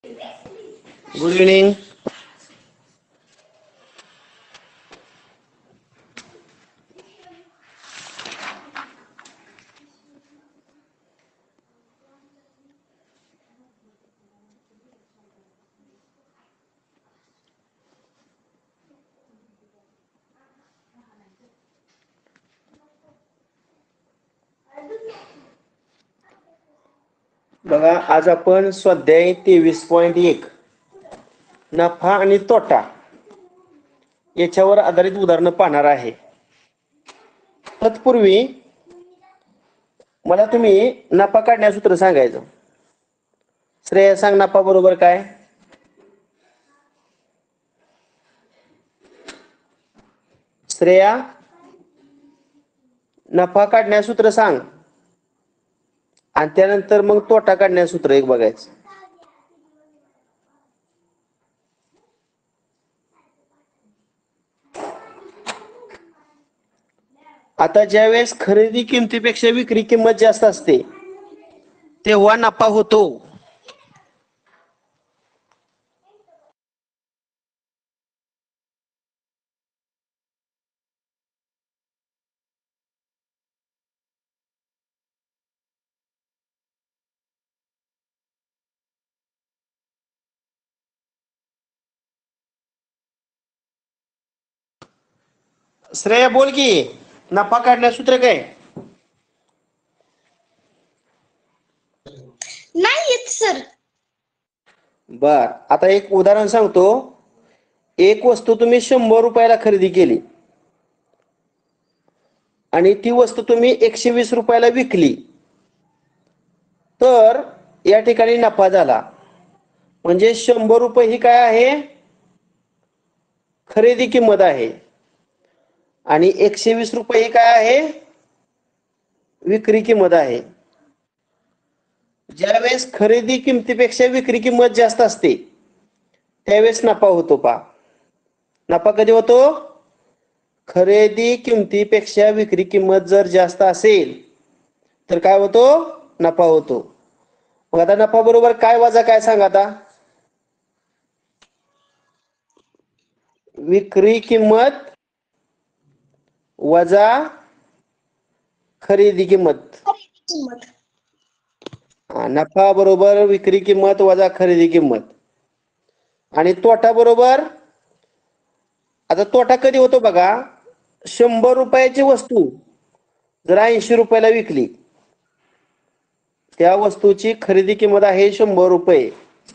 Good evening. बघा, आज आपण स्वाध्याय 23.1 नफा आणि तोटा याच्यावर आधारित उदाहरणं पाहणार आहे. तत्पूर्वी मला तुम्ही नफा काढण्याचं सूत्र सांगायचं. श्रेया सांग, नफा बरोबर काय? श्रेया, नफा काढण्याचं सूत्र सांग आणि त्यानंतर मग तोटा काढण्याचं सूत्र एक बघायचं. आता ज्यावेळेस खरेदी किमतीपेक्षा विक्री किंमत जास्त असते तेव्हा नफा होतो. श्रेया बोल की, नफा काढण्याचं सूत्र काय? नाही येत सर. बर, आता एक उदाहरण सांगतो. एक वस्तू तुम्ही 100 रुपयाला खरेदी केली आणि ती वस्तू तुम्ही 120 रुपयाला विकली तर या ठिकाणी नफा झाला. म्हणजे 100 रुपये ही काय आहे? खरेदी किंमत आहे आणि 120 रुपये ही काय आहे? विक्री किंमत आहे. ज्यावेळेस खरेदी किमतीपेक्षा विक्री किंमत जास्त असते त्यावेळेस नफा होतो. पा नफा कधी होतो? खरेदी किमतीपेक्षा विक्री किंमत जर जास्त असेल तर काय होतो? नफा होतो. मग आता नफा बरोबर काय वजा काय सांग आता? विक्री किंमत वजा खरेदी किंमत. नफा बरोबर विक्री किंमत वजा खरेदी किंमत. आणि तोटा बरोबर, आता तोटा कधी होतो बघा, 100 रुपयाची वस्तू जर 80 रुपयाला विकली, त्या वस्तूची खरेदी किंमत आहे 100 रुपये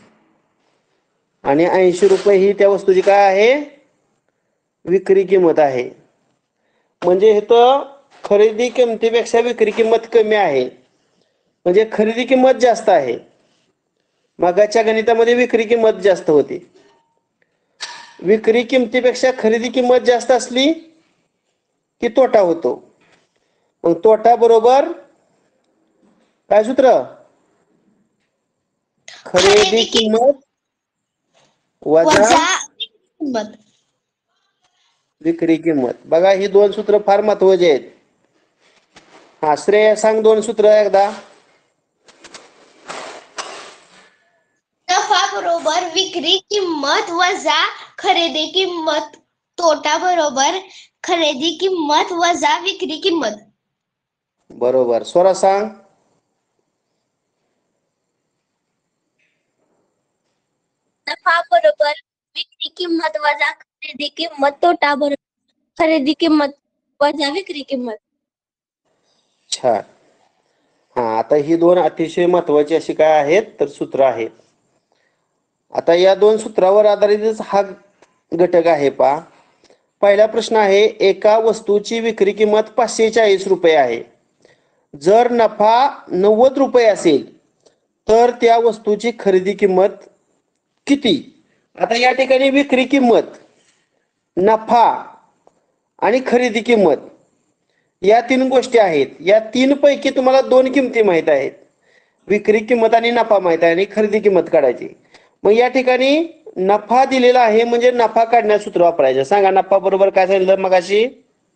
आणि 80 रुपये ही त्या वस्तूची काय आहे? विक्री किंमत आहे. म्हणजे इथं खरेदी किमतीपेक्षा विक्री किंमत कमी आहे, म्हणजे खरेदी किंमत जास्त आहे. मागाच्या गणितामध्ये विक्री किंमत जास्त होती. विक्री किमतीपेक्षा खरेदी किंमत जास्त असली की तोटा होतो. मग तोटा बरोबर काय सूत्र? खरेदी किंमत वजा विक्री किंमत. बघा, ही दोन सूत्र फार महत्वाची आहेत. हा, श्रेय सांग दोन सूत्र एकदा. नफा बरोबर विक्री किंमत वजा खरेदी किंमत. तोटा बरोबर खरेदी किंमत वजा विक्री किंमत. बरोबर. स्वरा सांग. नफा बरोबर विक्री किंमत वजा खरेदी किंमत. तोटा बरोबर खरेदी किंमत वजा विक्री किंमत. छान. हा, आता ही दोन अतिशय महत्वाची अशी काय आहेत तर सूत्र आहेत. आता या दोन सूत्रावर आधारितच हा घटक आहे. पा पहिला प्रश्न आहे, एका वस्तूची विक्री किंमत 540 रुपये आहे. जर नफा 90 रुपये असेल तर त्या वस्तूची खरेदी किंमत किती? आता या ठिकाणी विक्री किंमत, नफा आणि खरेदी किंमत या तीन गोष्टी आहेत. या तीन पैकी तुम्हाला दोन किमती माहित आहेत. विक्री किंमत आणि नफा माहित आहे आणि खरेदी किंमत काढायची. मग या ठिकाणी नफा दिलेला आहे म्हणजे नफा काढण्याचं सूत्र वापरायचं. सांगा, नफा बरोबर काय सांगितलं मगाशी?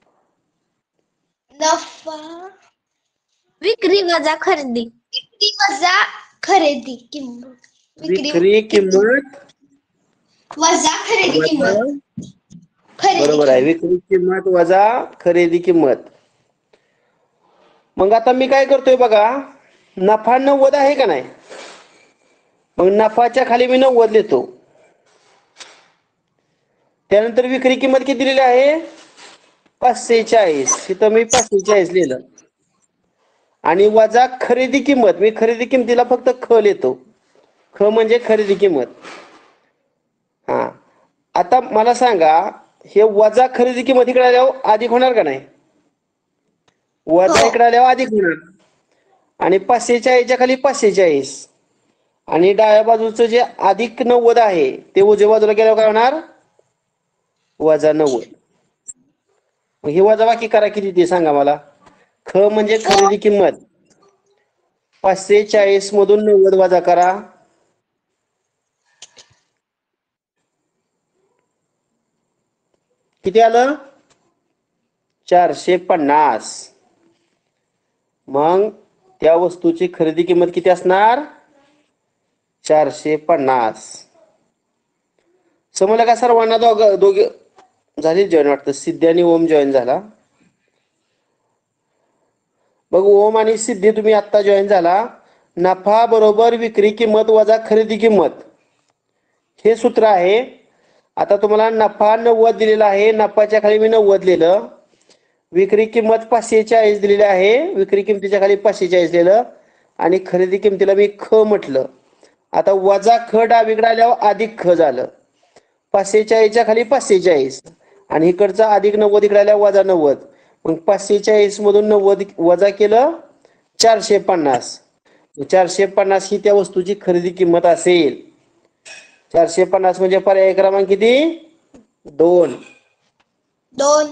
नफा विक्री वजा खरेदी. विक्री वजा खरेदी किंमत. विक्री किंमत वजा खरेदी वजा किंमत. खरेदी बरोबर आहे. किंमत. विक्री किंमत वजा खरेदी किंमत. मग आता मी काय करतोय बघा, नफा 90 आहे का नाही, मग नफाच्या खाली मी 90 लिहितो. त्यानंतर विक्री किंमत किती दिलेली आहे 540. इथं मी 540 लिहिलं. आणि वजा खरेदी किंमत, मी खरेदी किंमतीला फक्त ख लिहितो. ख म्हणजे खरेदी किंमत. हा, आता मला सांगा, हे वजा खरेदी किंमत इकडे आल्यावर अधिक होणार का नाही? वजा हो. इकडे आल्यावर अधिक होणार. आणि 540च्या खाली 540. आणि डाव्या बाजूचं जे अधिक 90 आहे ते उजव्या बाजूला गेल्यावर काय होणार वजा 90. मग ही वजाबाकी करा किती ते सांगा मला. ख म्हणजे खरेदी किंमत, 540 मधून 90 वजा करा. किती आलं 450. मग त्या वस्तूची खरेदी किंमत किती असणार 450. समजलं का सर्वांना? दोघे झाली जॉईन वाटतं. सिद्धी आणि ओम जॉईन झाला. बघ, ओम आणि सिद्धी तुम्ही आत्ता जॉईन झाला. नफा बरोबर विक्री किंमत वजा खरेदी किंमत हे सूत्र आहे. आता तुम्हाला नफा 90 दिलेला आहे, नफाच्या खाली मी 90 लिहिलं. विक्री किंमत 540 दिलेली आहे, विक्री किंमतीच्या खाली 540 लिहिलं. आणि खरेदी किंमतीला मी ख म्हटलं. आता वजा ख डावीकडे आल्यावर अधिक ख झालं. 540च्या खाली 540 आणि इकडचा अधिक 90 इकडे आल्यावर वजा 90. मग 540 मधून 90 वजा केलं 450. 450 ही त्या वस्तूची खरेदी किंमत असेल. 450 म्हणजे पर्याय क्रमांक किती 2. 2.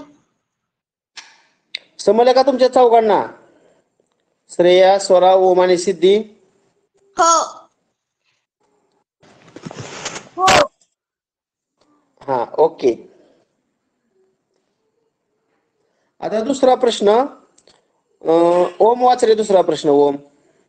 समजलं का तुमच्या चौघांना? श्रेया, स्वरा, ओम आणि सिद्धी. हो. हो. हा, ओके. आता दुसरा प्रश्न. ओम वाच रे दुसरा प्रश्न. ओम.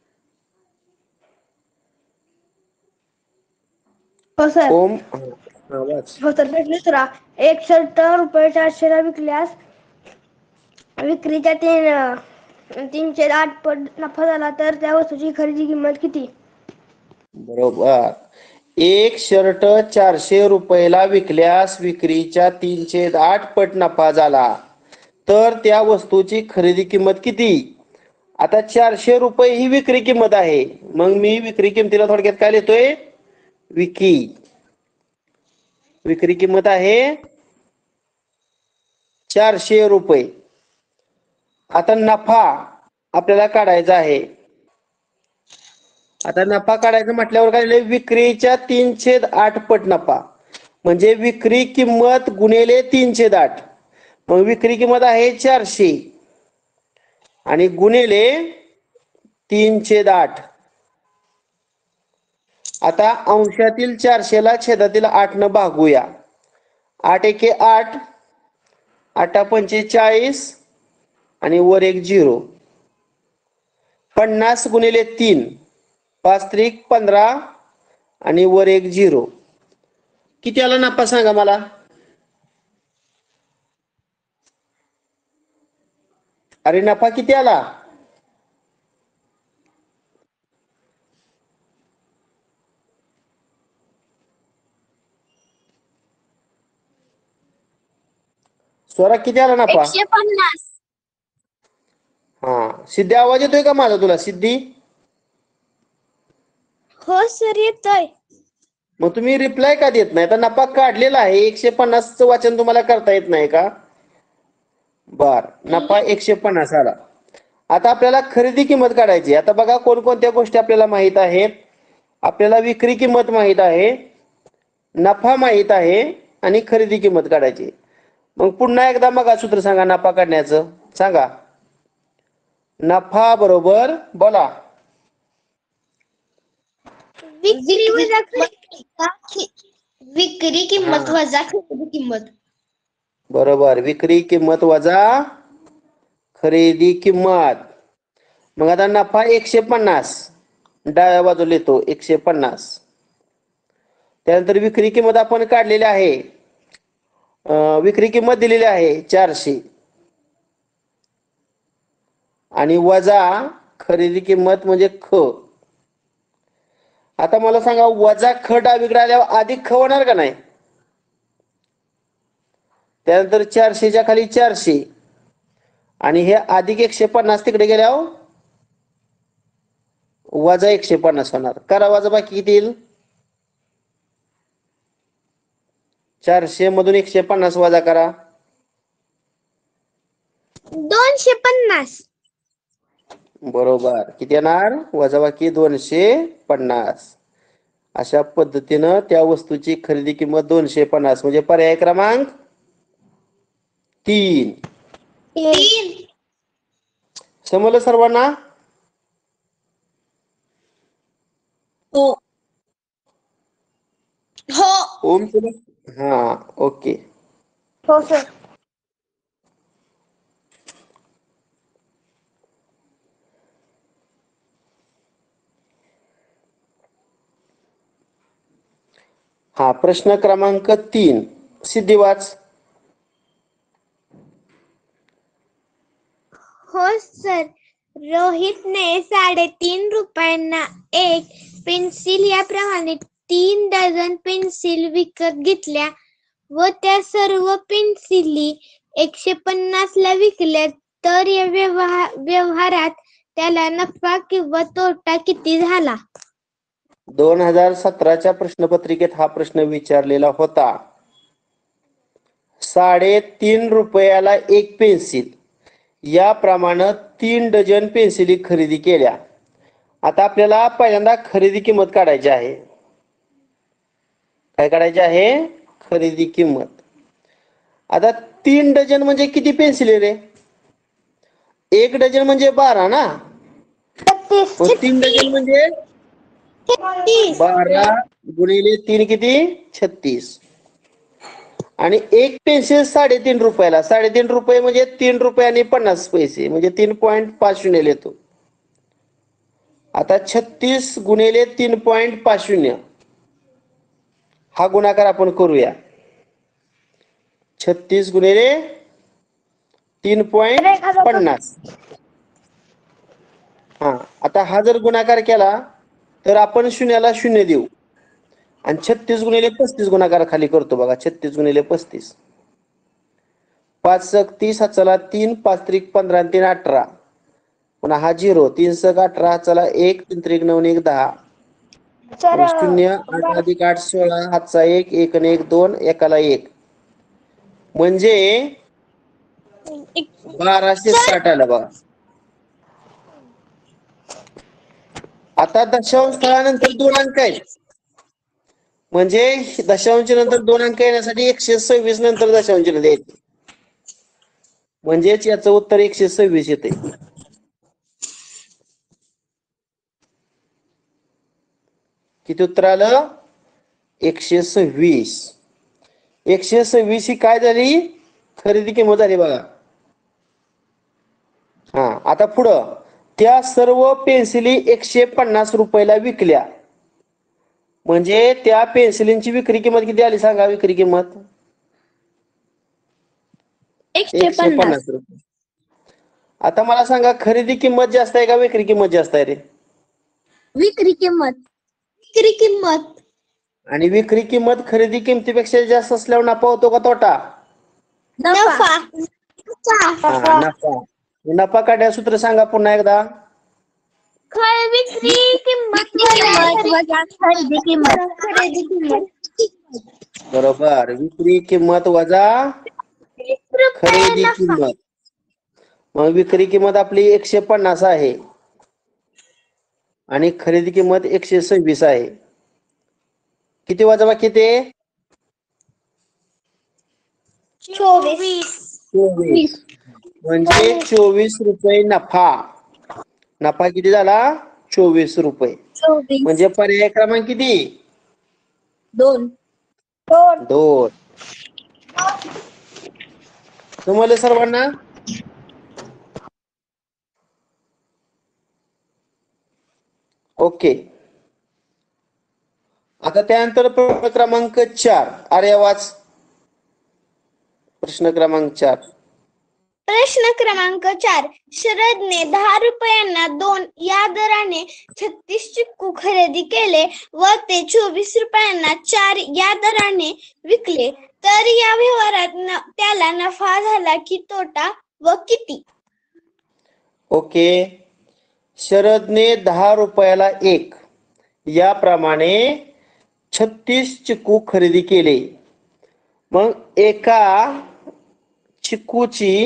हो सर. ओम वाच. हो सर. प्रश्न दुसरा. एक शर्ट रुपये 400 विकल्यास विक्रीच्या 308 पट नफा झाला तर त्या वस्तूची खरेदी किंमत किती? बरोबर. एक शर्ट 400 रुपयाला विकल्यास विक्रीच्या 308 पट नफा झाला तर त्या वस्तूची खरेदी किंमत किती? आता 400 रुपये ही विक्री किंमत आहे. मग मी विक्री किंमतीला थोडक्यात काय लिहितोय विकी. विक्री किंमत आहे 400 रुपये. आता नफा आपल्याला काढायचा आहे. आता नफा काढायचा म्हटल्यावर काय लिहिलंय विक्रीच्या 308 पट नफा म्हणजे विक्री किंमत गुणिले 308. मग विक्री किंमत आहे 400 आणि गुणिले 308. आता अंशातील 400 ला छेदातील 8 न भागूया. 8 एके 8, 8 पंचे 40 आणि वर एक 0. 50 गुणिले 3, 5 त्रिक 15 आणि वर एक 0. किती आला नफा सांगा मला. अरे नफा किती आला? स्वरा किती आला नफा? 150. हा, सिद्धी आवाज येतोय का माझा तुला? सिद्धी हो सर येतोय. मग तुम्ही रिप्लाय का देत नाही? तर नफा काढलेला आहे. 150चं वाचन तुम्हाला करता येत नाही का? बर, नफा 150 आला. आता आपल्याला खरेदी किंमत काढायची. आता बघा कोणकोणत्या गोष्टी आपल्याला माहित आहेत. आपल्याला विक्री किंमत माहित आहे, नफा माहित आहे आणि खरेदी किंमत काढायची. मग पुन्हा एकदा मग सूत्र सांगा नफा काढण्याचं. सांगा. नफा बरोबर बोला. विक्री किंमत वजा खरेदी किंमत. बरोबर. विक्री किंमत वजा खरेदी किंमत. मग आता नफा 150 डाव्या बाजूला येतो 150. त्यानंतर विक्री किंमत आपण काढलेली आहे. विक्री किंमत दिलेली आहे 400 आणि वजा खरेदी किंमत म्हणजे ख. आता मला सांगा वजा ख डावीकडे आल्यावर अधिक ख होणार का नाही? त्यानंतर 400च्या खाली 400 आणि हे अधिक 150 तिकडे गेल्यावर वजा 150 होणार. करा वजा बाकी किती येईल? 400 मधून 150 वजा करा. 250. बरोबर. किती येणार? वजाबाकी 250. अशा पद्धतीनं त्या वस्तूची खरेदी किंमत 250 म्हणजे पर्याय क्रमांक 3. 3. समजलं सर्वांना? हो. हो. ओम हा ओके. हो सर. हा प्रश्न क्रमांक 3 सिद्धी वाच. हो सर. रोहितने 3.5 रुपयांना एक पेन्सिल याप्रमाणे 3 डझन पेन्सिल विकत घेतल्या व त्या सर्व पेन्सिली 150 ला विकल्या तर या व्यवहारात त्याला नफा किंवा तोटा किती झाला? 2017च्या प्रश्नपत्रिकेत हा प्रश्न विचारलेला होता. 3.5 रुपयाला एक पेन्सिल याप्रमाणे 3 डझन पेन्सिली खरेदी केल्या. आता आपल्याला पहिल्यांदा खरेदी किंमत काढायची आहे. काय काढायची आहे? खरेदी किंमत. आता 3 डझन म्हणजे किती पेन्सिल रे? 1 डझन म्हणजे 12 ना. 3 डझन म्हणजे 12 गुणिले 3 किती? 36. आणि एक पेन्सिल 3.5 रुपयाला. 3.5 रुपये म्हणजे 3 रुपये आणि 50 पैसे म्हणजे 3.50 येतो. आता 36 गुणिले 3.50 हा गुणाकार आपण करूया. 36 गुणिले 3.50. हा आता हा जर गुणाकार केला तर आपण शून्याला 0 देऊ आणि 36 गुणिले 35 गुणाकार खाली करतो बघा. 36 गुणिले 35. 5 × 30 चला 3 5 × 15 3 18. पुन्हा हा 0 3 × 18 चला 1 3 × 9 1 10. 0 8 + 8 16 हातचा 1 1 आणि 1 2 एकाला 1 म्हणजे 1260 आला बघा. आता दशांश स्थळानंतर 2 अंक आहेत म्हणजे दशांश नंतर 2 अंक येण्यासाठी 126 नंतर दशांश द्यायचे म्हणजेच याचं उत्तर 126 येते. किती उत्तर आलं? 126. 126 ही काय झाली? खरेदी किंमत झाली बघा. हा आता पुढं त्या सर्व पेन्सिली 150 रुपयाला विकल्या म्हणजे त्या पेन्सिलींची विक्री किंमत किती आली सांगा? विक्री किंमत 150 रुपये. आता मला सांगा खरेदी किंमत जास्त आहे का विक्री किंमत जास्त आहे रे? विक्री किंमत. विक्री किंमत. आणि विक्री किंमत खरेदी किंमतीपेक्षा जास्त असल्यावर नफा होतो का तोटा? नफा. हा नफा. नफा काढण्याचं सूत्र सांगा पुन्हा एकदा. विक्री किंमत वजा खरेदी किंमत. खरेदी किंमत. बरोबर. विक्री किंमत वजा खरेदी किंमत. मग विक्री किंमत आपली 150 आहे आणि खरेदी किंमत 126 आहे. किती वजाबाकी ते? 24. म्हणजे 24 रुपये नफा. नफा किती झाला? 24 रुपये. 24. म्हणजे पर्याय क्रमांक किती? 2. समजलं सर्वांना? ओके. आता आता त्यानंतर प्रश्न क्रमांक 4. अरे वाच. प्रश्न क्रमांक 4. प्रश्न क्रमांक 4. शरदने 10 रुपयांना 2 या दराने 36 चिक्कू खरेदी केले व ते 24 रुपयांना 4 या दराने विकले, तर या व्यवहारात त्याला नफा झाला की तोटा व किती? ओके. शरदने 10 रुपयाला 1 याप्रमाणे 36 चिक्कू खरेदी केले. मग एका चिक्कूची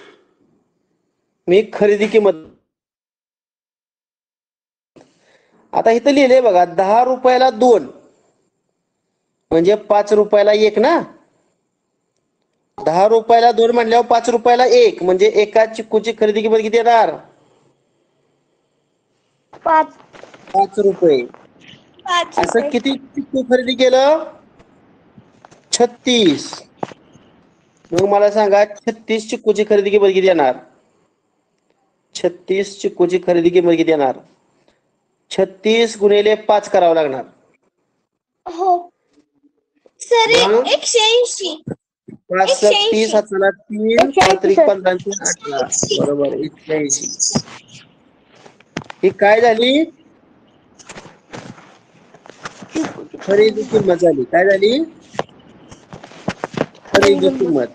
मी खरेदी किंमत, आता इथं लिहिलंय बघा 10 रुपयाला 2 म्हणजे 5 रुपयाला 1 ना. 10 रुपयाला 2 म्हणल्यावर 5 रुपयाला 1 म्हणजे एका चिक्कूची खरेदी किंमत किती येणार? 5 रुपये. 5 असं रुपये. किती चिक्कू खरेदी केलं? 36. मग मला सांगा 36 चिक्कूची खरेदी किंमत किती येणार? 36 चिक्कूची खरेदी किंमत किती येणार? 36 गुणिले 5 करावं लागणार. हो सर. मग? 180. 5 30 हाताला 3 पात्रिक 15 18 बरोबर 180. ही काय झाली? खरेदी किंमत झाली. काय झाली? खरेदी किंमत.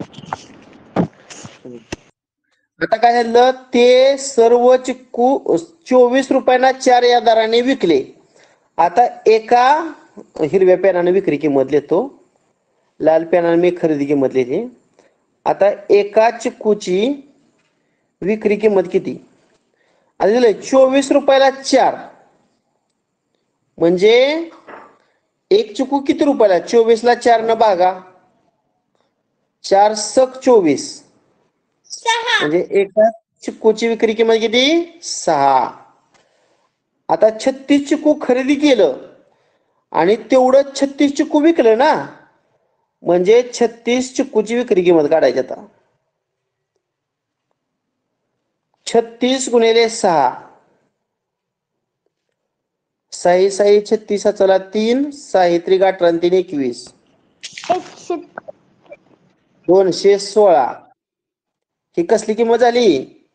आता काय झालं? ते सर्व चिक्कू 24 रुपयांना 4 या दराने विकले. आता एका हिरव्या पेनाने विक्री किंमत लिहितो, लाल पेनाने मी खरेदी किंमत लिहिली. आता एका चिक्कूची विक्री किंमत किती? आता दिलंय 24 रुपयाला 4 म्हणजे एक चिक्कू किती रुपयाला? 24 ला 4 न भागा, 4 सक 24 6. म्हणजे एका चिक्कूची विक्री किंमत किती? 6. आता 36 चिक्कू खरेदी केलं आणि तेवढं 36 चिक्कू विकलं ना, म्हणजे 36 चिक्कूची विक्री किंमत काढायची. आता 36 गुणिले 6, 6 6 36 चला 3 6 3 18 3 21 216. ही कसली किंमत झाली?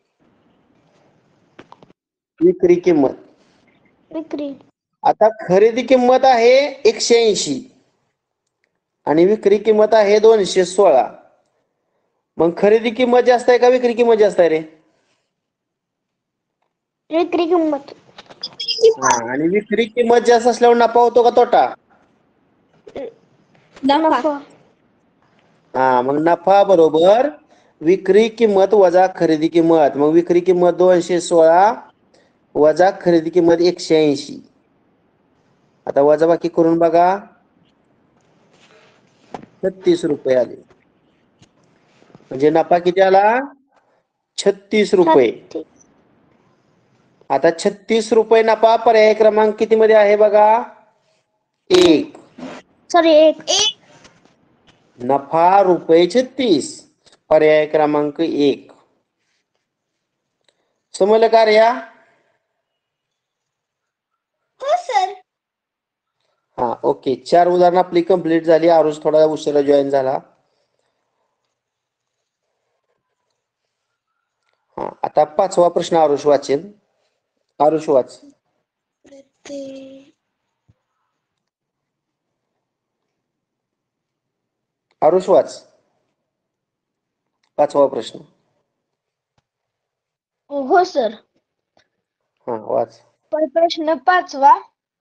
विक्री किंमत. विक्री. आता खरेदी किंमत आहे 180 आणि विक्री किंमत आहे 216. मग खरेदी किंमत जास्त आहे का विक्री किंमत जास्त आहे रे? विक्री किंमत. आणि विक्री किंमत जास्त असल्यावर नफा होतो का तोटा? नफा. मग नफा बरोबर विक्री किंमत वजा खरेदी किंमत. मग विक्री किंमत 216 वजा खरेदी किंमत 180. आता वजा बाकी करून बघा, 36 रुपये आले. म्हणजे नफा किती आला? 36 रुपये. आता 36 रुपये नफा पर्याय क्रमांक किती मध्ये आहे बघा? 1. सॉरी 1. नफा रुपये 36 पर्याय क्रमांक 1. समजलं का रे? हो सर. ओके. 4 उदाहरणं आपली कंप्लीट झाली. आरुष थोडा उशिरा जॉईन झाला. आता 5वा प्रश्न आरुष वाचेल. आरुष वाच. आरुष वाच 5वा प्रश्न. हो सर. वाच. प्रश्न 5वा.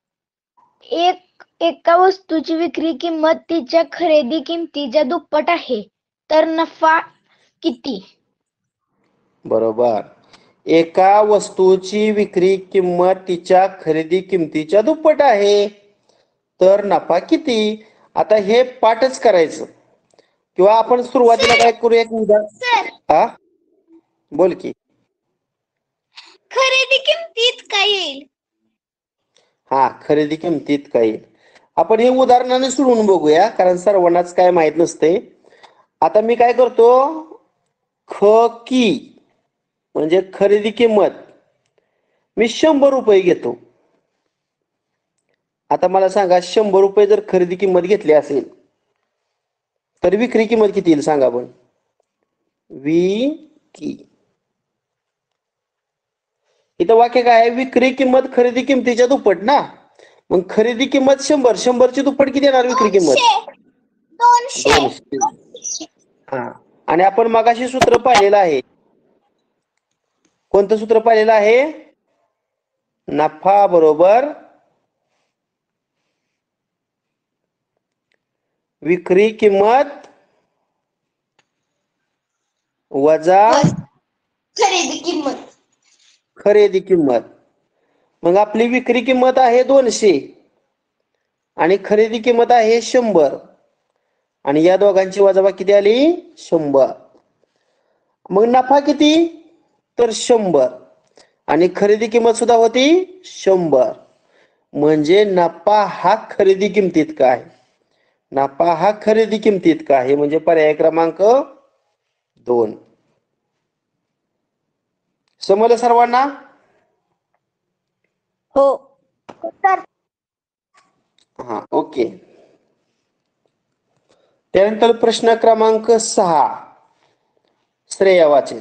एका वस्तूची विक्री किंमत तिच्या खरेदी किमतीच्या दुप्पट आहे, तर नफा किती? बरोबर. एका वस्तूची विक्री किंमत तिच्या खरेदी किमतीच्या दुप्पट आहे, तर नफा किती? आता हे पाठच करायचं किंवा आपण सुरुवातीला काय करू? एक उदाहरण. बोल की. खरेदी किमतीत काय येईल? खरेदी किमतीत काय येईल? आपण हे उदाहरणाने सोडून बघूया, कारण सर्वांनाच काय माहित नसते. आता मी काय करतो, की म्हणजे खरेदी किंमत मी 100 रुपये घेतो आता मला सांगा 100 रुपये जर खरेदी किंमत घेतली असेल तर विक्री किंमत किती येईल सांगा पण. विकी इथं वाक्य काय आहे? विक्री किंमत खरेदी किमतीच्या दुप्पट ना. मग खरेदी किंमत 100, 100ची दुप्पट किती येणार विक्री किंमत? 200 200. हा, आणि आपण मगाशी सूत्र पाहिलेलं आहे. कोणतं सूत्र पाहिलेलं आहे? नफा बरोबर विक्री किंमत वजा खरेदी किंमत. खरेदी किंमत. मग आपली विक्री किंमत आहे 200 आणि खरेदी किंमत आहे 100 आणि या दोघांची वजाबाकी किती आली? 100. मग नफा किती? तर 100 आणि खरेदी किंमत सुद्धा होती 100. म्हणजे नफा हा खरेदी किमतीत काय? नफा हा खरेदी किमतीत का आहे? म्हणजे पर्याय क्रमांक 2. समजलं सर्वांना? हो. हा, ओके. त्यानंतर प्रश्न क्रमांक 6 श्रेया वाचेल.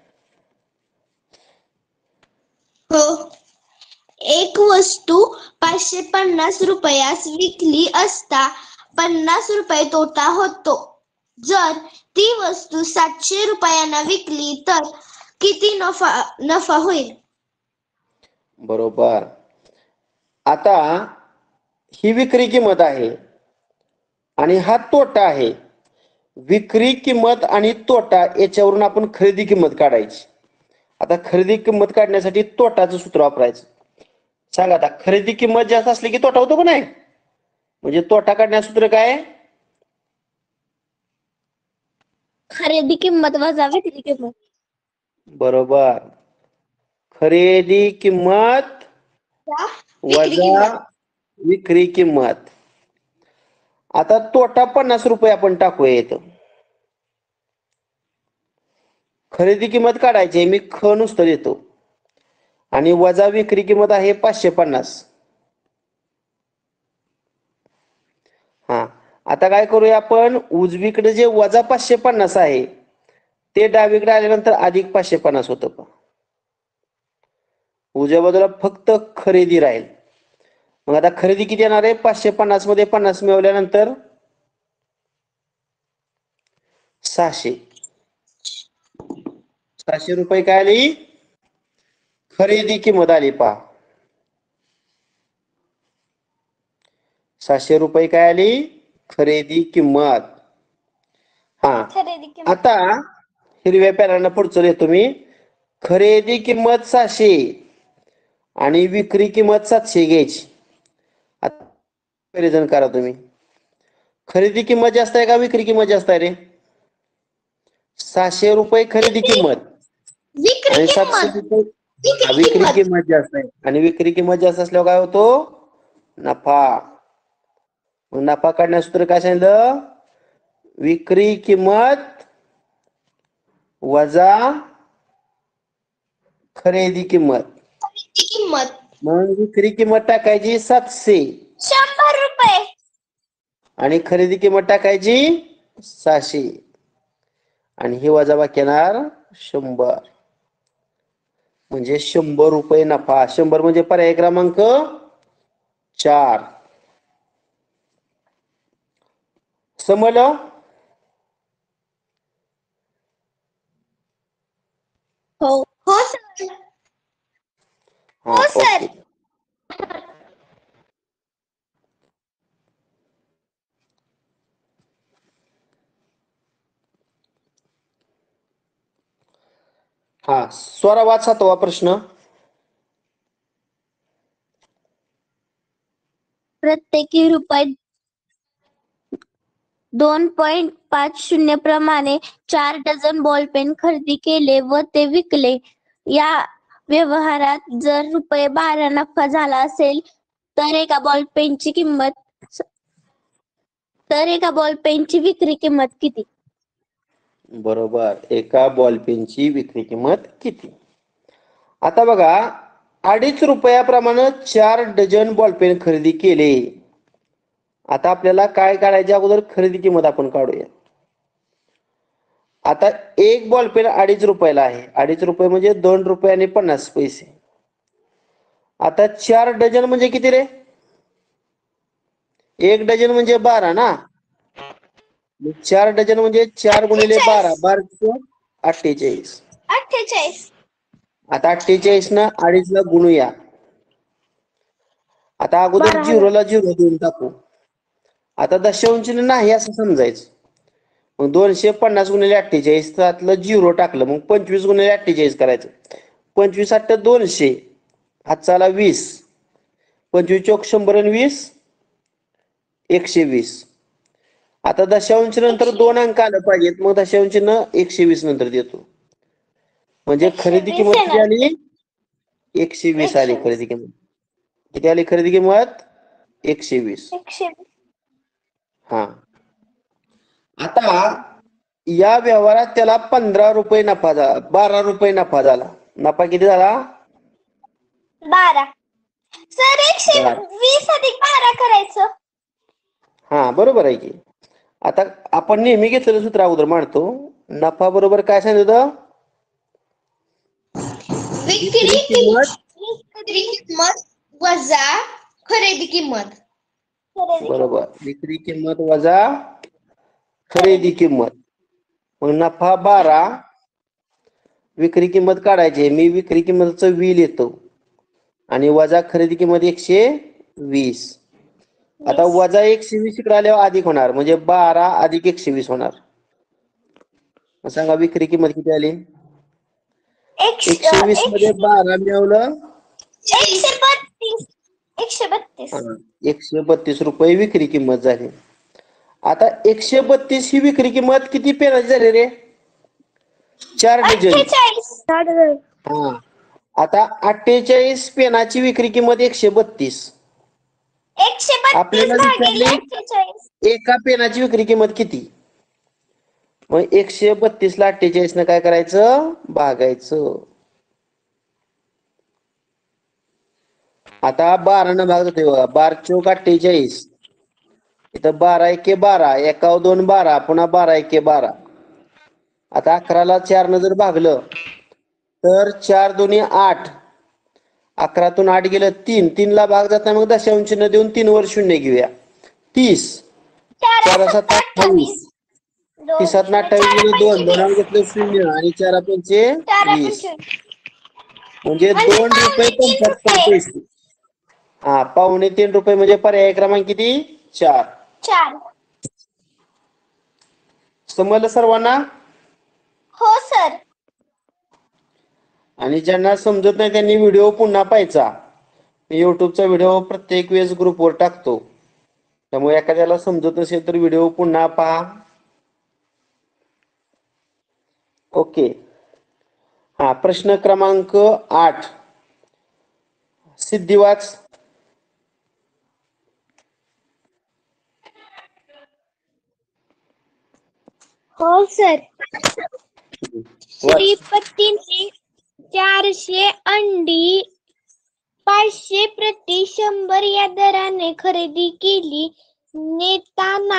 हो. एक वस्तू 550 रुपयास विकली असता 50 रुपये तोटा होतो. जर ती वस्तू 700 रुपयांना विकली तर किती नफा होईल? बरोबर. आता ही विक्री किंमत आहे आणि हा तोटा आहे. विक्री किंमत आणि तोटा याच्यावरून आपण खरेदी किंमत काढायची. आता खरेदी किंमत काढण्यासाठी तोटाचं सूत्र वापरायचं. सांगा आता, खरेदी किंमत जास्त असली की तोटा होतो का नाही? म्हणजे तोटा काढण्याचं सूत्र काय? खरेदी किंमत वजा विक्री किंमत. बरोबर. खरेदी किंमत वजा विक्री किंमत. आता तोटा 50 रुपये आपण टाकूया इथं. खरेदी किंमत काढायची, मी ख नुसतं देतो आणि वजा विक्री किंमत आहे 550. हा, आता काय करूया आपण? उजवीकडे जे वजा 550 आहे ते डावीकडे आल्यानंतर अधिक 550 होतं का? उजव्या बाजूला फक्त खरेदी राहील. मग आता खरेदी किती येणार आहे? 550 मध्ये 50 मिळवल्यानंतर 600. 600 रुपये काय आली? खरेदी किंमत आली. पहा, 600 रुपये काय आली? खरेदी किंमत. हा, खरेदी किंमत. आता हिरव्या पॅनलला पुढचं लिहितो मी. खरेदी किंमत 600 आणि विक्री किंमत 700 घ्यायची. आता कंपॅरिझन करा तुम्ही. खरेदी किंमत जास्त आहे का विक्री किंमत जास्त आहे रे? 600 रुपये खरेदी किंमत आणि 700 रुपये विक्री किंमत जास्त आहे. आणि विक्री किंमत जास्त असल्यावर काय होतो? नफा. मग नफा काढण्याचं सूत्र काय सांगितलं? विक्री किंमत वजा खरेदी किंमत. मग विक्री किंमत टाकायची 700 100 रुपये आणि खरेदी किंमत टाकायची 600 आणि ही वजाबाकी येणार 100. म्हणजे 100 रुपये नफा. 100 म्हणजे पर्याय क्रमांक 4. समजलं? हो. हो सर. हा, हो सर. ओके. हा, स्वरा वाच 7वा प्रश्न. प्रत्येकी रुपये 2.50 प्रमाणे 4 डझन बॉल पेन खरेदी केले व ते विकले. या व्यवहारात जर रुपये 12 नफा झाला असेल तर एका बॉल पेनची विक्री किंमत किती? बरोबर. एका बॉल पेनची विक्री किंमत किती? आता बघा, ₹2.5 4 डझन बॉलपेन खरेदी केले. आता आपल्याला काय काढायच्या अगोदर खरेदी किंमत आपण काढूया. आता एक बॉलपेन ₹2.5 आहे. ₹2.5 म्हणजे ₹2.50. आता 4 डझन म्हणजे किती रे? 1 डझन म्हणजे 12 ना. 4 डझन म्हणजे 4 गुणिले 12 48. 48. आता 48 ना 2.5 ला गुणूया. आता अगोदर 12,000. 0 ला 0 देऊन टाकू. आता दशांश नाही असं समजायचं. मग 250 गुणिले 48 त्यातलं 0 टाकलं. मग 25 गुणिले 48 करायचं. 25 8 200. हातचाला 20. 25 चौक 100 आणि 20 120. आता दशांश नंतर 2 अंक आलं पाहिजेत. मग दशांश 120 नंतर देतो. म्हणजे खरेदी 120 किंमत किती येणार. आली? 120 आली 120. खरेदी किंमत. किती आली खरेदी किंमत? 120. 120. हा. आता या व्यवहारात त्याला ₹15 नफा झाला. ₹12 नफा झाला. नफा किती झाला? 12. सर 120 अधिक 12 करायचं. हा बरोबर आहे की. आता आपण नेहमी घेतलेलं सूत्र अगोदर मांडतो. नफा बरोबर काय सांगितलं? विक्री किंमत किंमत वजा खरेदी किंमत. बरोबर. विक्री किंमत वजा खरेदी किंमत. मग नफा 12, विक्री किंमत काढायची. मी विक्री किंमतचं व्ही लिहितो आणि वजा खरेदी किंमत 120. आता वजा 120 इकडे आल्यावर अधिक होणार म्हणजे 12 अधिक 120 होणार. मग सांगा विक्री किंमत किती आली? 120 मध्ये 12 मिळवलं 132. 132. ₹132 विक्री किंमत झाली. आता 132 ही विक्री किंमत किती पेनाची झाली रे? 4 डझन. 48. 60,000. हा. आता 48 पेनाची विक्री किंमत 132. 132 आपल्याला भागिले विचारले 48. एका पेनाची विक्री किंमत किती? मग 132 ला 48 न काय करायचं? भागायचं. आता 12 न भाग जातोय बघा. 12 चौक 48. इथं 12 एके 12. 1 2 12. पुन्हा 12 एके 12. आता 11 ला 4 न जर भागलं तर 4 दोन्ही 8. 11 तून 8 गेलं 3. 3 ला भाग जात नाही. मग दशांश न देऊन 3 वर शून्य घेऊया. 30. 4 7 28. 30 28 गेलं 2. 2 घेतलं 0 आणि 4 पंचे 20. म्हणजे ₹2.75. हा ₹2.25 म्हणजे पर्याय क्रमांक किती? 4. 4. समजलं सर्वांना? हो सर. आणि ज्यांना समजत नाही त्यांनी व्हिडिओ पुन्हा पाहायचा. मी युट्यूबचा व्हिडिओ प्रत्येक वेळेस ग्रुपवर टाकतो. त्यामुळे एखाद्याला समजत नसेल तर व्हिडिओ पुन्हा पहा. ओके. हा प्रश्न क्रमांक 8. सिद्धी वाच. हो सर. वाच. श्रीपतीने 400 अंडी 500 प्रति 100 या दराने खरेदी केली. नेताना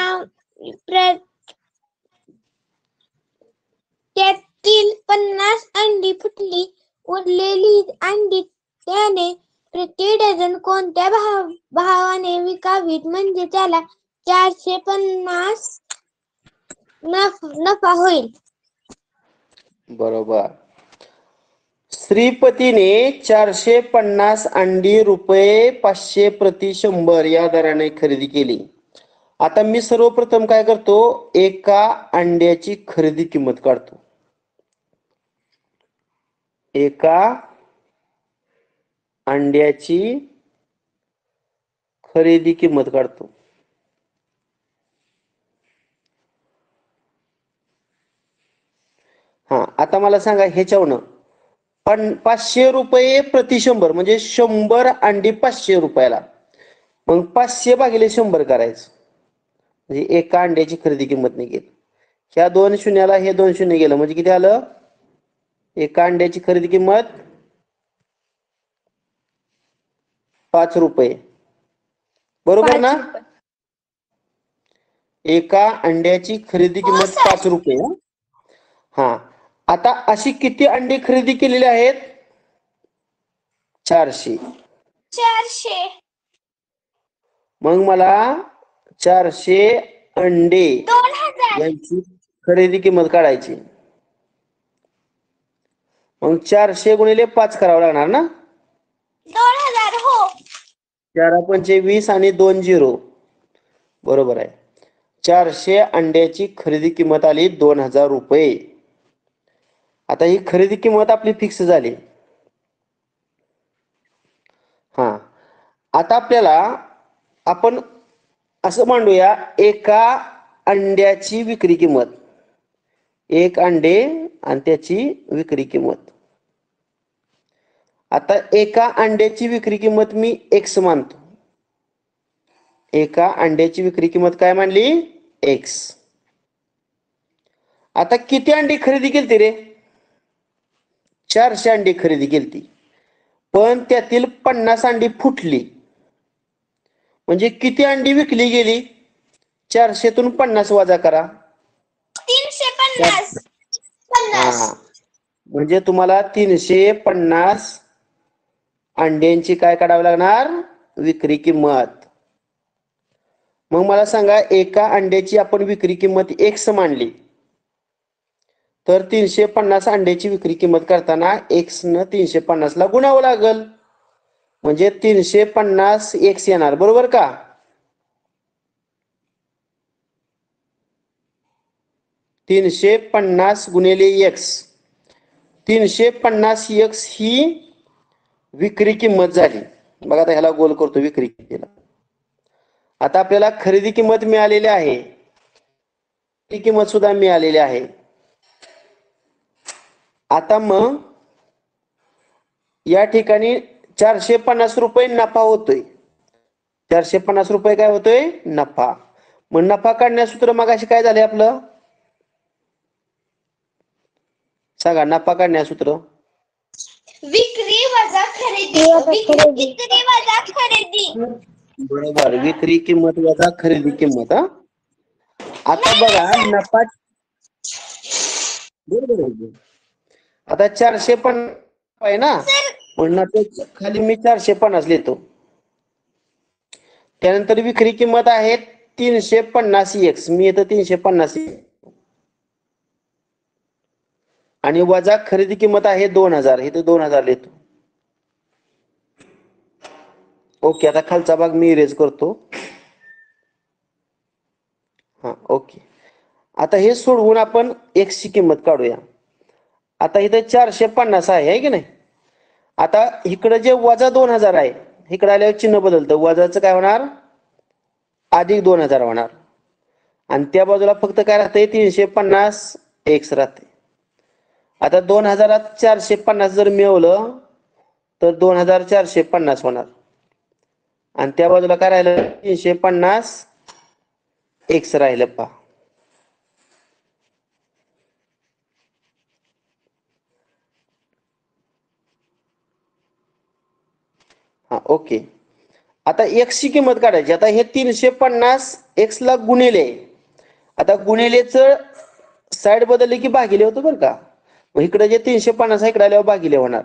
त्यातील 50 अंडी फुटली. उरलेली अंडी त्याने प्रति डझन कोणत्या भावाने विकावीत म्हणजे त्याला 450 नफा होईल? बरोबर. श्रीपतीने 450 अंडी ₹500 प्रति 100 या दराने खरेदी केली. आता मी सर्वप्रथम काय करतो? एका अंड्याची खरेदी किंमत काढतो. एका अंड्याची खरेदी किंमत काढतो. हा आता मला सांगा ह्याच्यावरनं ₹500 प्रति 100 म्हणजे 100 अंडी ₹500. मग 500 भागिले 100 करायचं म्हणजे एका अंड्याची खरेदी किंमत निघेल. ह्या 2 शून्याला हे 2 शून्य गेलं म्हणजे किती आलं? एका अंड्याची खरेदी किंमत 5 रुपये. बरोबर ना? 5 रुपये. एका अंड्याची खरेदी हो, किंमत सर. 5 रुपये. हा, आता अशी किती अंडी खरेदी केलेली आहेत? 400. 400. मग मला 400 अंडे 2000. यांची खरेदी किंमत काढायची. मग 400 गुणिले 5 करावं लागणार ना? 2000. हो. 4 पंचे 20 आणि 2 0. बरोबर आहे. 400 अंड्याची खरेदी किंमत आली 2000 रुपये. आता ही खरेदी किंमत आपली फिक्स झाली. हा, आता आपल्याला आपण असं मांडूया, एका अंड्याची विक्री किंमत. एक अंडे आणि त्याची विक्री किंमत. आता एका अंड्याची विक्री किंमत मी एक्स मानतो. एका अंड्याची विक्री किंमत काय मानली? एक्स. आता किती अंडी खरेदी केली रे? 400 अंडी खरेदी केली, पण त्यातील 50 अंडी फुटली. म्हणजे किती अंडी विकली गेली? 400तून 50 वजा करा. 350. हा, म्हणजे तुम्हाला 350 अंड्यांची काय काढावी लागणार? विक्री किंमत. मग मला सांगा, एका अंड्याची आपण विक्री किंमत एक्स मांडली, तर 350 अंड्याची विक्री किंमत करताना एक्स न 350 ला गुणावं लागल. म्हणजे 350 एक्स येणार. बरोबर का? $350 गुणिले एक्स. 350 एक्स ही विक्री किंमत झाली. बघा, आता ह्याला गोल करतो विक्री किंमतीला. आता आपल्याला खरेदी किंमत मिळालेली आहे, ती किंमत सुद्धा मिळालेली आहे. आता मग या ठिकाणी 450 रुपये नफा होतोय. 450 रुपये काय होतोय? नफा. मग नफा काढण्याचं सूत्र मगाशी काय झाले आपलं? सांगा, नफा काढण्याचं सूत्र. विक्री वजा खरेदी. विक्री वजा खरेदी. बरोबर, विक्री किंमत वजा खरेदी किंमत. हा, आता बघा नफा. बरोबर आहे. आता 450 आहे ना, म्हणून खाली मी 450 लिहितो. त्यानंतर विक्री किंमत आहे 350 एक्स. मी येतो 350 आणि वजा खरेदी किंमत आहे 2000. इथे 2000 लिहितो. ओके, आता खालचा भाग मी इरेज करतो. हा, ओके. आता हे सोडवून आपण एक्स ची किंमत काढूया. आता इथे 450 आहे की नाही? आता इकडे जे वजा 2000 आहे, इकडे आल्यावर चिन्ह बदलतं. वजाचं काय होणार? अधिक 2000 होणार. आणि त्या बाजूला फक्त काय राहते? 350 एक्स राहते. आता 2000 450 जर मिळवलं तर 2450 होणार. आणि त्या बाजूला काय राहिलं? 350 एक्स राहिलं. पहा, हा, ओके. आता एक्स ची किंमत काढायची. आता हे 350 एक्स ला गुणिले. आता गुणिलेच साइड बदलली की भागिले होतं बरं का. मग इकडे जे 350 इकडे आल्यावर भागिले होणार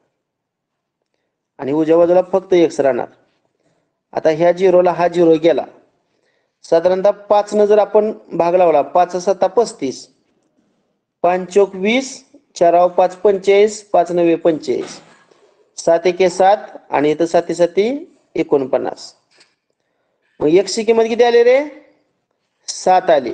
आणि उजव्या बाजूला फक्त एक्स राहणार. आता ह्या झिरोला हा झिरो गेला. साधारणतः 5 न जर आपण भाग लावला, 5 7 35, 5 चौक 20, 4 5 45, 5 9 45, 7 1 7 आणि इथं 7 7 49. मग एक्स ची किंमत किती आली रे? 7 आली.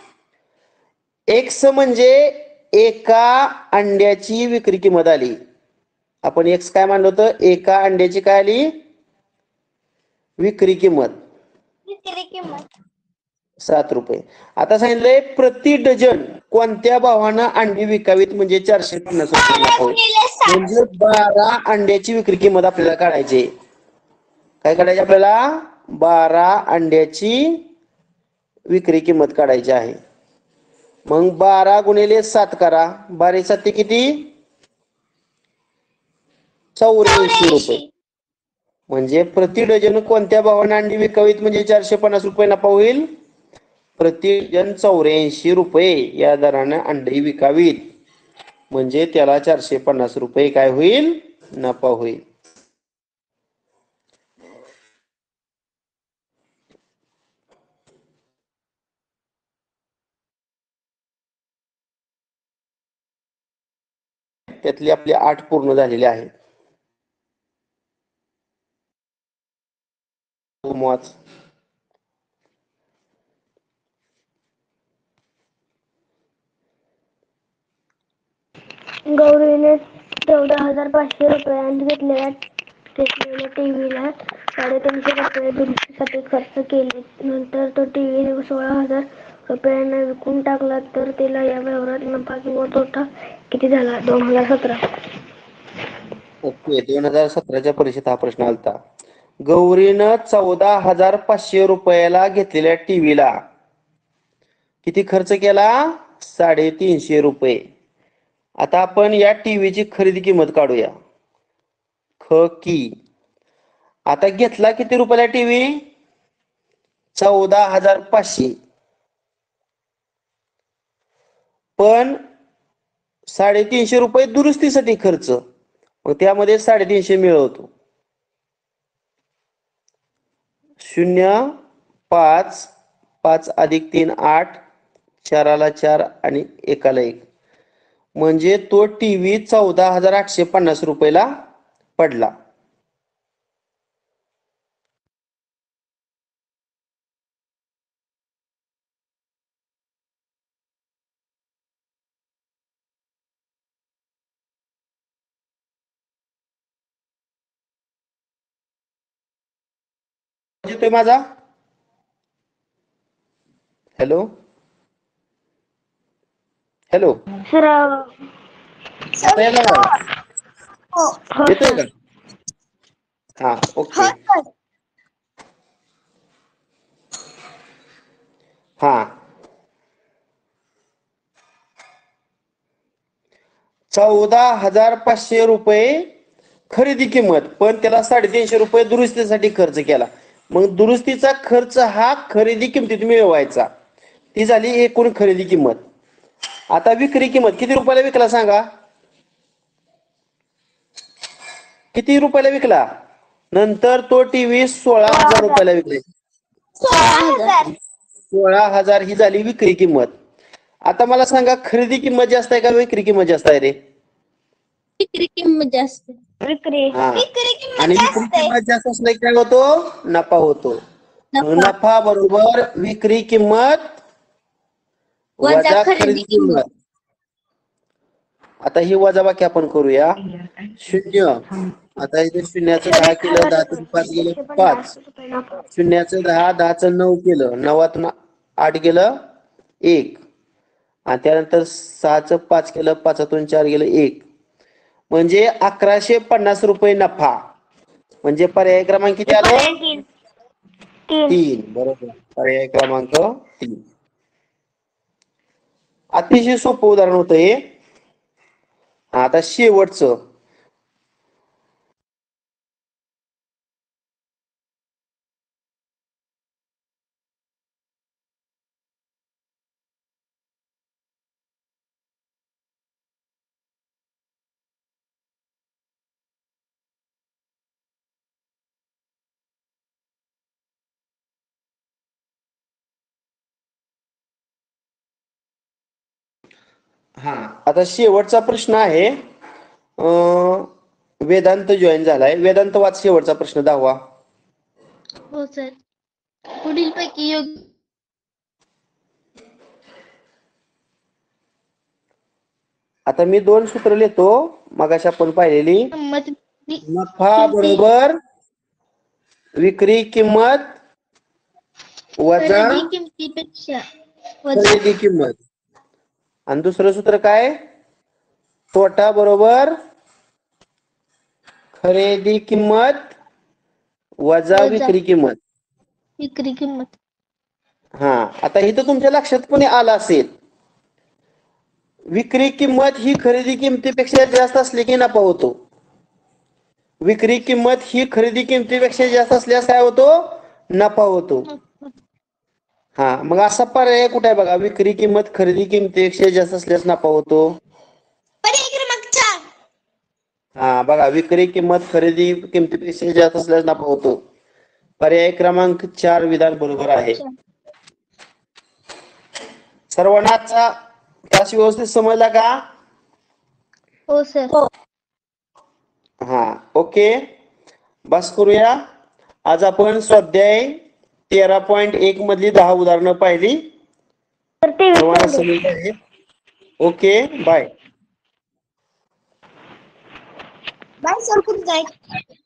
एक्स म्हणजे एका अंड्याची विक्री किंमत आली. आपण एक्स काय मानलं होतं? एका अंड्याची काय आली? विक्री किंमत. विक्री किंमत 7 रुपये. आता सांगितलंय प्रति डझन कोणत्या भावानं अंडी विकावीत, म्हणजे 450 रुपये नफा होईल. 12 म्हणजे 12 अंड्याची विक्री किंमत आपल्याला काढायची. काय काढायची आपल्याला? 12 अंड्याची विक्री किंमत काढायची आहे. मग 12 गुणिले 7 करा. 12 7 किती? 84 रुपये. म्हणजे प्रति डझन कोणत्या भावाने अंडी विकावीत म्हणजे 450 रुपये नफा होईल? प्रति डझन 84 रुपये या दराने अंडी विकावीत म्हणजे त्याला 450 रुपये काय होईल? नफा होईल. त्यातले आपले 8 पूर्ण झालेले आहेत. वाच. गौरीने 14,500 रुपयांत घेतलेल्या टीव्हीला 350 रुपये दुरुस्तीसाठी खर्च केले. नंतर तो टीव्ही 16,000 रुपयांना विकून टाकला तर तिला या व्यवहारात नफा किंवा तोटा किती झाला? 2017. ओके, 2017च्या परीक्षेत हा प्रश्न आलता. गौरीनं 14,500 रुपयाला घेतलेल्या टीव्हीला किती खर्च केला? 350 रुपये. आता आपण या टीव्हीची खरेदी किंमत काढूया. की आता घेतला किती रुपयाला टीव्ही? 14,500. पण 350 रुपये दुरुस्तीसाठी खर्च, मग त्यामध्ये 350 मिळवतो. 0, 5, 5 अधिक 3 8, 4ला 4 आणि 1ला 1, म्हणजे तो टीव्ही 14,850 रुपयाला पडला. येतोय माझा? हॅलो हॅलो, सर आता यायला का? येतोय का? हा, ओके. हा, 14,500 रुपये खरेदी किंमत, पण त्याला 350 रुपये दुरुस्तीसाठी खर्च केला. मग दुरुस्तीचा खर्च हा खरेदी किमतीत मिळवायचा. ती झाली एकूण खरेदी किंमत. आता विक्री किंमत किती रुपयाला विकला सांगा? किती रुपयाला विकला? नंतर तो टीव्ही 16,000 रुपयाला विकले. 16,000 ही झाली विक्री किंमत. आता मला सांगा, खरेदी किंमत जास्त आहे का विक्री किंमत जास्त आहे रे? विक्री किंमत जास्त. विक्री. हा, विक्री किंमत आणि जास्त विक्री आहे. किंमत जास्त असले काय होतो? नफा होतो. नफा बरोबर विक्री किंमत वजा खरेदी किंमत. आता ही वजाबाकी आपण करूया. 0, आता इथे शून्याचं 10 केलं, 10 5 गेलं 5, शून्याचं 10, 10चं 9 केलं, 9तून 8 गेलं 1, आणि त्यानंतर 6चं 5 केलं, 5तून 4 गेलं 1, म्हणजे 1,150 रुपये नफा. म्हणजे पर्याय क्रमांक किती आलं? 3. बरोबर, पर्याय क्रमांक 3. अतिशय सोपं उदाहरण होतं हे. आता शेवटचं. हा, आता शेवटचा प्रश्न आहे. वेदांत जॉईन झालाय. वेदांत वाच शेवटचा प्रश्न 10वा. हो सर. पुढील पैकी योग्य. आता मी 2 सूत्र लिहितो, मगाशी आपण पाहिलेली. किंमत नफा बरोबर विक्री किंमत वजा खरेदी किमतीपेक्षा खरेदी किंमत. आणि दुसरं सूत्र काय? तोटा बरोबर खरेदी किंमत वजा विक्री किंमत. विक्री किंमत. हा, आता इथं तुमच्या लक्षात पण आलं असेल, विक्री किंमत ही खरेदी किमतीपेक्षा जास्त असली की नफा होतो. विक्री किंमत ही खरेदी किमतीपेक्षा जास्त असल्यास काय होतो? नफा होतो. हा, मग असा पर्याय कुठे आहे बघा? विक्री किंमत खरेदी किमतीपेक्षा जास्त असल्यास नफा होतो. पर्याय क्रमांक 4. हा बघा, विक्री किंमत खरेदी किमतीपेक्षा जास्त असल्यास नफा होतो. पर्याय क्रमांक 4 विधान बरोबर आहे. सर्वांना आजचा क्लास व्यवस्थित समजला का? हो सर. हा, ओके. बस करूया. आज आपण स्वाध्याय 13.1 मधली 10 उदाहरणं पाहिली. तर ते सर्वांना विसरले. समजले आहे? Okay, bye. Bye sir, good night.